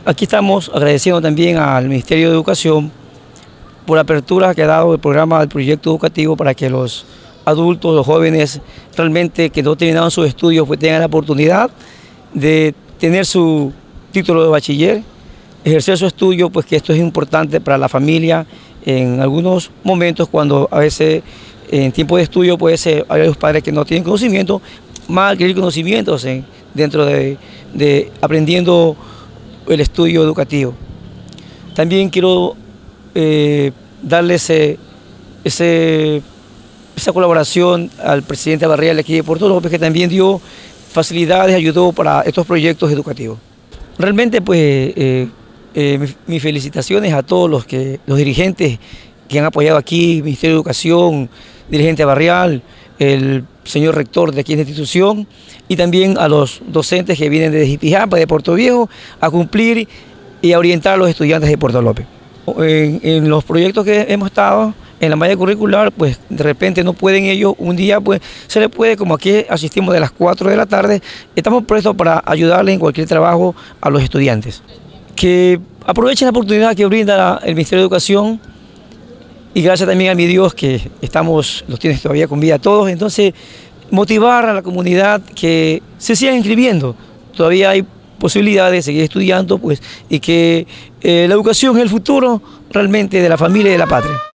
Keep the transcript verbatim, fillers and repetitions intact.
Aquí estamos agradeciendo también al Ministerio de Educación por la apertura que ha dado el programa del proyecto educativo para que los adultos, los jóvenes realmente que no terminaron sus estudios pues tengan la oportunidad de tener su título de bachiller, ejercer su estudio, pues que esto es importante para la familia en algunos momentos cuando a veces en tiempo de estudio puede ser, hay los padres que no tienen conocimiento, más adquirir conocimientos en, dentro de, de aprendiendo el estudio educativo. También quiero eh, darle ese, ese, esa colaboración al presidente Barrial aquí de Puerto López, que también dio facilidades, ayudó para estos proyectos educativos. Realmente pues eh, eh, mis, mis felicitaciones a todos los, que, los dirigentes que han apoyado aquí, Ministerio de Educación, dirigente Barrial, el señor rector de aquí en la institución y también a los docentes que vienen de Jipijapa, de Puerto Viejo, a cumplir y a orientar a los estudiantes de Puerto López. En, en los proyectos que hemos estado, en la malla curricular, pues de repente no pueden ellos, un día pues se les puede, como aquí asistimos de las cuatro de la tarde, estamos prestos para ayudarles en cualquier trabajo a los estudiantes. Que aprovechen la oportunidad que brinda el Ministerio de Educación. Y gracias también a mi Dios que estamos, los tienes todavía con vida todos, entonces motivar a la comunidad que se sigan inscribiendo. Todavía hay posibilidades de seguir estudiando pues, y que eh, la educación es el futuro realmente de la familia y de la patria.